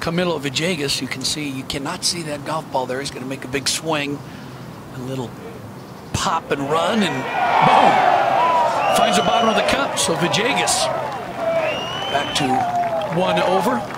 Camilo Villegas, you can see, you cannot see that golf ball there. He's going to make a big swing. A little pop and run, and boom! Finds the bottom of the cup. So Villegas back to 1 over.